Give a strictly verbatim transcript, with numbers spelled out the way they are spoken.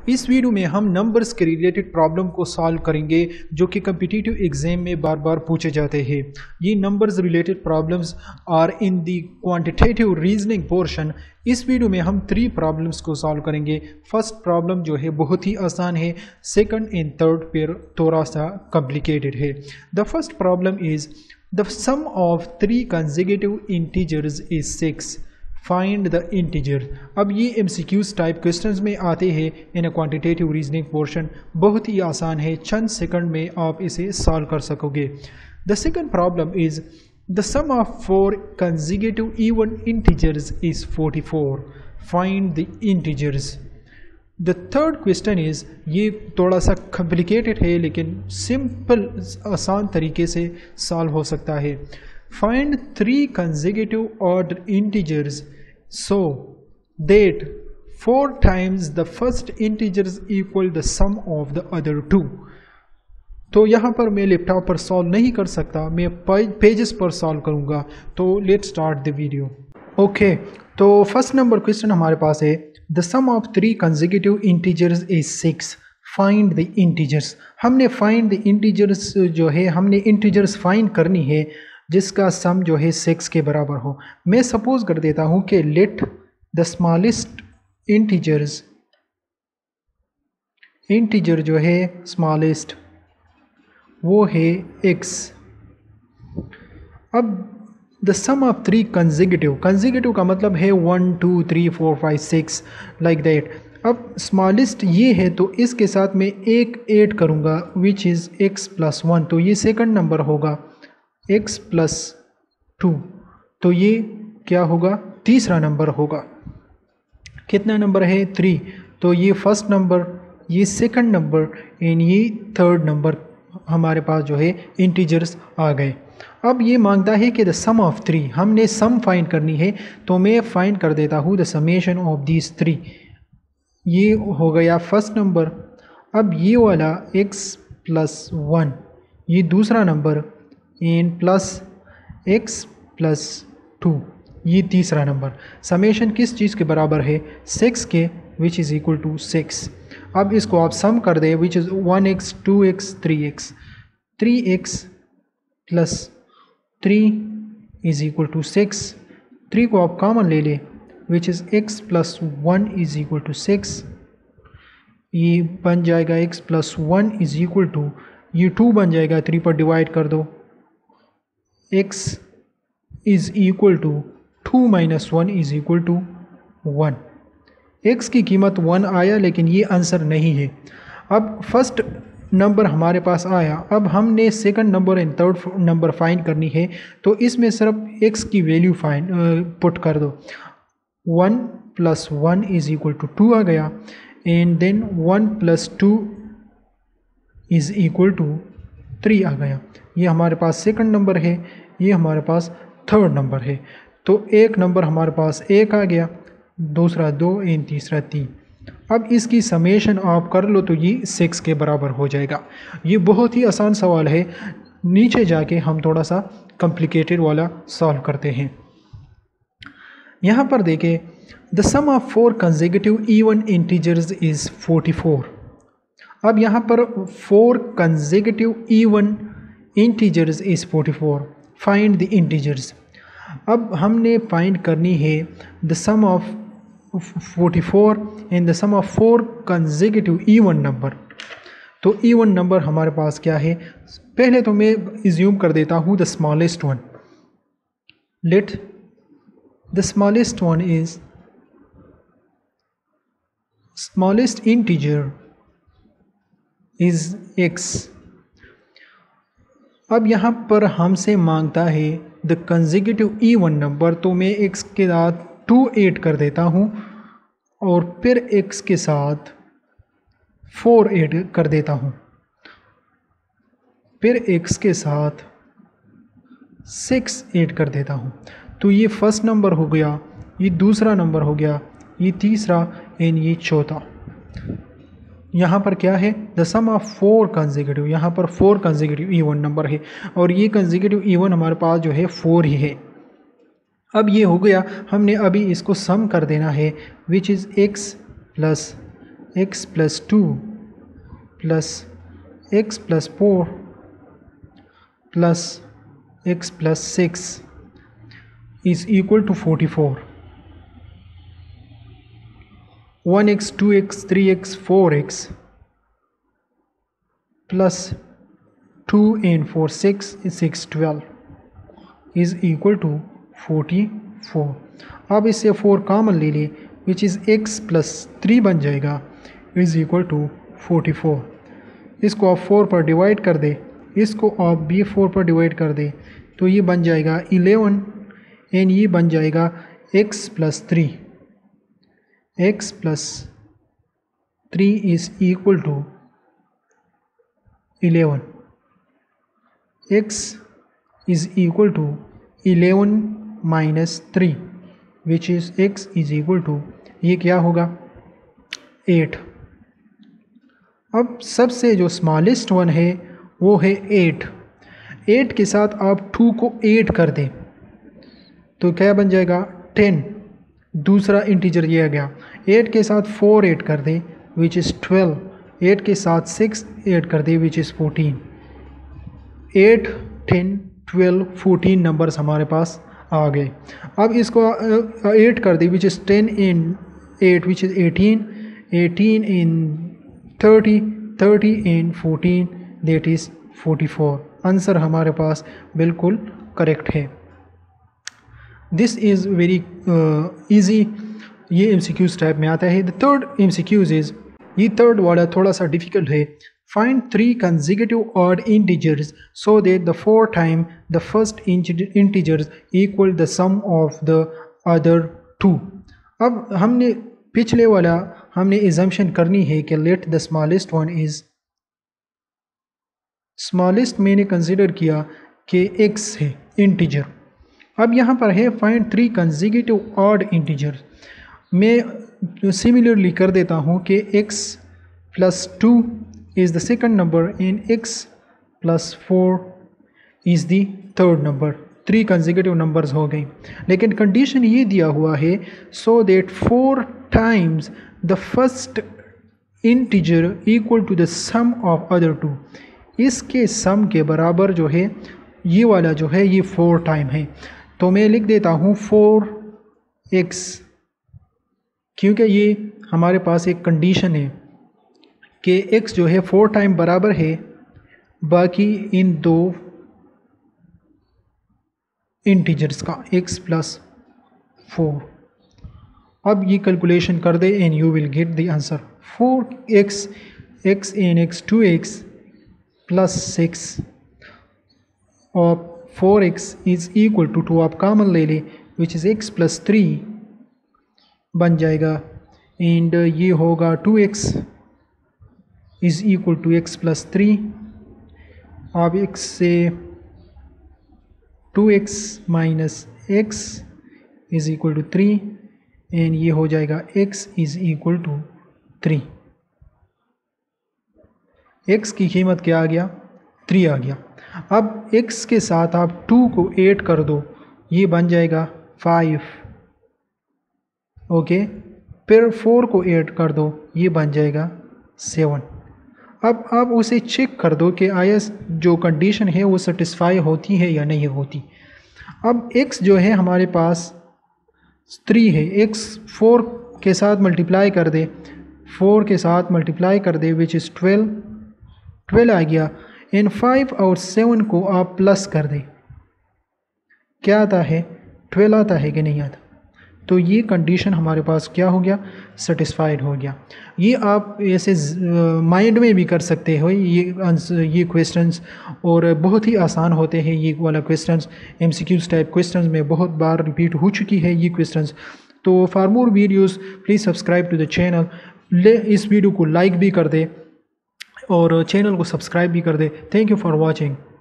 इस वीडियो में हम नंबर्स के रिलेटेड प्रॉब्लम को सॉल्व करेंगे जो कि कम्पिटिटिव एग्जाम में बार बार पूछे जाते हैं। ये numbers related problems are in the quantitative reasoning portion. इस वीडियो में हम थ्री प्रॉब्लम्स को सॉल्व करेंगे। फर्स्ट प्रॉब्लम जो है बहुत ही आसान है, सेकंड एंड थर्ड पेयर थोड़ा सा कॉम्प्लिकेटेड है। The first problem is the sum of three consecutive integers is six, find the integer. अब ये एमसीक्यूज टाइप क्वेश्चंस में आते हैं in a quantitative reasoning portion. बहुत ही आसान है, चंद सेकंड में आप इसे सॉल्व कर सकोगे। The second problem is the sum of four consecutive even integers is forty four, find the integers. The third question is, ये थोड़ा सा कॉम्प्लिकेटेड है लेकिन सिंपल आसान तरीके से सॉल्व हो सकता है। Find three consecutive order integers so that four times the first integer is equal the sum of the other two। तो यहाँ पर मैं लैपटॉप पर सॉल्व नहीं कर सकता, मैं पेजेस पर सॉल्व करूँगा। तो let's start the video. Okay, तो फर्स्ट नंबर क्वेश्चन हमारे पास है the sum of three consecutive integers is six, find the integers. हमने फाइंड द इंटीजर्स जो है, हमने इंटीजर्स फाइंड करनी है जिसका सम जो है सिक्स के बराबर हो। मैं सपोज कर देता हूं कि let the smallest integers, integer जो है स्मॉलेस्ट वो है x। अब the sum of three consecutive, consecutive का मतलब है one two three four five six like that. अब स्मॉलेस्ट ये है तो इसके साथ मैं एक ऐड करूँगा which is x plus one, तो ये सेकंड नंबर होगा x प्लस टू, तो ये क्या होगा, तीसरा नंबर होगा। कितना नंबर है, थ्री, तो ये फर्स्ट नंबर, ये सेकंड नंबर एंड ये थर्ड नंबर हमारे पास जो है इंटीजर्स आ गए। अब ये मांगता है कि द सम ऑफ थ्री, हमने सम फाइंड करनी है तो मैं फाइंड कर देता हूँ the summation of these three. ये हो गया फर्स्ट नंबर। अब ये वाला x प्लस वन, ये दूसरा number N plus x plus two, ये तीसरा नंबर। समेशन किस चीज़ के बराबर है, सिक्स के, which is equal to six. अब इसको आप सम कर दें which is one x two x three x, three x plus three is equal to six. Three को आप कॉमन ले लें which is x plus one is equal to six. ये बन जाएगा x plus one is equal to, ये two बन जाएगा, थ्री पर डिवाइड कर दो, x is equal to two minus one is equal to one. x की कीमत वन आया लेकिन ये आंसर नहीं है। अब फर्स्ट नंबर हमारे पास आया, अब हमने second number and third number find करनी है तो इसमें सिर्फ x की वैल्यू फाइंड पुट कर दो। One plus one is equal to two आ गया and then one plus two is equal to three आ गया। ये हमारे पास सेकंड नंबर है, ये हमारे पास थर्ड नंबर है। तो एक नंबर हमारे पास एक आ गया, दूसरा दो एंड तीसरा तीन। अब इसकी समेशन आप कर लो तो ये सिक्स के बराबर हो जाएगा। ये बहुत ही आसान सवाल है। नीचे जाके हम थोड़ा सा कॉम्प्लिकेटेड वाला सॉल्व करते हैं। यहाँ पर देखें the sum of four consecutive even integers is forty four. अब यहाँ पर four consecutive even integers is forty four, find the integers. अब हमने फाइंड करनी है the sum of forty four and the sum of four consecutive even number. तो even number हमारे पास क्या है, पहले तो मैं इज्यूम कर देता हूँ the smallest one. Let the smallest one is smallest integer is x। अब यहाँ पर हमसे मांगता है द कंसेक्यूटिव इवन नंबर, तो मैं x के साथ टू ऐड कर देता हूँ और फिर x के साथ फोर ऐड कर देता हूँ, फिर x के साथ सिक्स ऐड कर देता हूँ। तो ये फर्स्ट नंबर हो गया, ये दूसरा नंबर हो गया, ये तीसरा एंड ये चौथा। यहाँ पर क्या है, the sum of four consecutive, यहाँ पर फोर कंसेक्यूटिव इवन नंबर है और ये कंसेक्यूटिव इवन हमारे पास जो है फोर ही है। अब ये हो गया, हमने अभी इसको सम कर देना है which is x plus x plus two plus x plus four plus x plus six is equal to forty four. One x, two x, three x, four x plus two and four, six, six, twelve is equal to forty-four. अब इससे four common ले ले which is x plus three बन जाएगा is equal to forty four. इसको आप four पर divide कर दे, इसको आप भी फोर पर डिवाइड कर दे तो ये बन जाएगा इलेवन एंड ये बन जाएगा x plus three. X plus three is equal to eleven. x is equal to eleven minus three which is x is equal to ये क्या होगा एट. अब सबसे जो स्मॉलेस्ट वन है वो है एट. एट के साथ आप टू को एट कर दें तो क्या बन जाएगा टेन. दूसरा इंटीजर ये आ गया. एट के साथ फोर एट कर दें विच इज़ ट्वेल्व. एट के साथ सिक्स ऐड कर दे which is fourteen. Eight, ten, twelve, fourteen numbers हमारे पास आ गए. अब इसको एट कर दे which is ten in eight which is eighteen. Eighteen in thirty, thirty in fourteen that is forty four. Answer हमारे पास बिल्कुल करेक्ट है. This is very easy. ये एम सी क्यूज़ टाइप में आता है. The third M C Qs is, ये third वाला थोड़ा सा डिफिकल्ट है. Find three consecutive odd integers so that the four time the first integers equal the sum of the other two. अब हमने पिछले वाला हमने एजम्पशन करनी है कि let the smallest one is smallest मैंने कंसिडर किया कि x है इंटीजर. अब यहाँ पर है find three consecutive odd integers. मैं सिमिलरली कर देता हूँ कि x plus two is the second number and x plus four is the third number. Three consecutive numbers हो गई. लेकिन कंडीशन ये दिया हुआ है so that four times the first integer equal to the sum of other two. इसके sum के बराबर जो है ये वाला जो है ये फोर टाइम है. तो मैं लिख देता हूँ फोर एक्स, क्योंकि ये हमारे पास एक कंडीशन है कि x जो है फोर टाइम बराबर है बाकी इन दो इंटीजर्स का x प्लस फोर. अब ये कैलकुलेशन कर दे and you will get the answer. Four x, x and x two x plus six और four x is equal to two two common ले लें which is x plus three बन जाएगा and ये होगा two x is equal to x plus three. अब x से two x minus x is equal to three and ये हो जाएगा x is equal to three. x की कीमत क्या आ गया थ्री आ गया. अब x के साथ आप टू को ऐड कर दो ये बन जाएगा फाइव. Okay okay. फिर फोर को ऐड कर दो ये बन जाएगा सेवन. अब आप उसे चेक कर दो कि आया जो कंडीशन है वो सेटिस्फाई होती है या नहीं होती. अब x जो है हमारे पास थ्री है. x फोर के साथ मल्टीप्लाई कर दे, फोर के साथ मल्टीप्लाई कर दे विच इज़ ट्वेल्व. ट्वेल्व आ गया एंड फाइव और सेवन को आप प्लस कर दे. क्या आता है ट्वेल्व आता है कि नहीं आता. तो ये कंडीशन हमारे पास क्या हो गया सेटिस्फाइड हो गया. ये आप ऐसे माइंड में भी कर सकते हो ये ये क्वेश्चंस और बहुत ही आसान होते हैं. ये वाला क्वेश्चंस एमसीक्यूज टाइप क्वेश्चंस में बहुत बार रिपीट हो चुकी है ये क्वेश्चंस. तो for more videos please subscribe to the channel. ले इस वीडियो को लाइक भी कर दे और चैनल को सब्सक्राइब भी कर दे. Thank you for watching.